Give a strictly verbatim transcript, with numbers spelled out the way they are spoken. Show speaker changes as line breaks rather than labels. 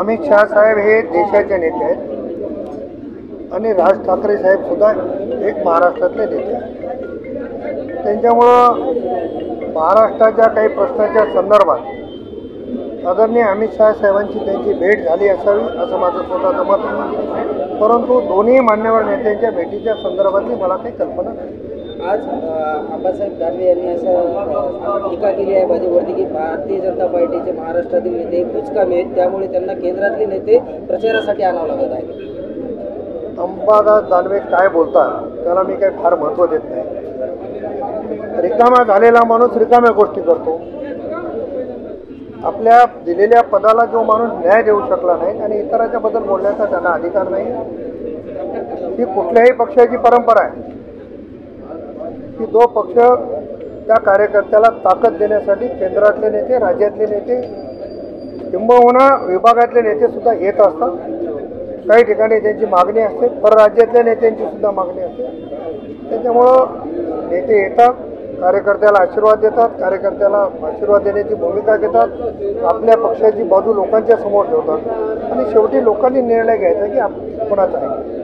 अमित शाह साहेब हे देशाचे नेते आहेत आणि राज ठाकरे साहेब सुद्धा एक महाराष्ट्रातले नेते आहेत। त्यांच्यामुळं महाराष्ट्राच्या काही प्रश्नाच्या संदर्भात आदरणीय अमित शाह साहेबांची त्यांची भेट झाली असावी असं माझं स्वतःचं मत आहे, परंतु दोन्ही मान्यवर नेत्यांच्या भेटीच्या संदर्भातली मला काही कल्पना नाही।
आज आबासाहेब दानवे यांनी असं टीका केली आहे भाजपवरती की भारतीय जनता पार्टीचे महाराष्ट्रातील नेते कुचकामी आहेत, त्यामुळे त्यांना केंद्रातले नेते प्रचारासाठी आणावं लागत आहे।
अंबादास दानवे काय बोलतात त्याला मी काही फार महत्त्व देत नाही। रिकामा झालेला माणूस रिकाम्या गोष्टी करतो। आपल्या दिलेल्या पदाला जो माणूस न्याय देऊ शकला नाही आणि इतरांच्या बद्दल बोलण्याचा त्यांना अधिकार नाही। ही कुठल्याही पक्षाची परंपरा आहे की जो पक्ष त्या कार्यकर्त्याला ताकद देण्यासाठी केंद्रातले नेते, राज्यातले नेते, किंबहुना विभागातले नेते सुद्धा येत असतात। काही ठिकाणी त्यांची मागणी असते, परराज्यातल्या नेत्यांची सुद्धा मागणी असते। त्याच्यामुळं नेते येतात, कार्यकर्त्याला आशीर्वाद देतात, कार्यकर्त्याला आशीर्वाद देण्याची भूमिका घेतात, आपल्या पक्षाची बाजू लोकांच्या समोर ठेवतात आणि शेवटी लोकांनी निर्णय घ्यायचा की आपण कोणाचा आहे।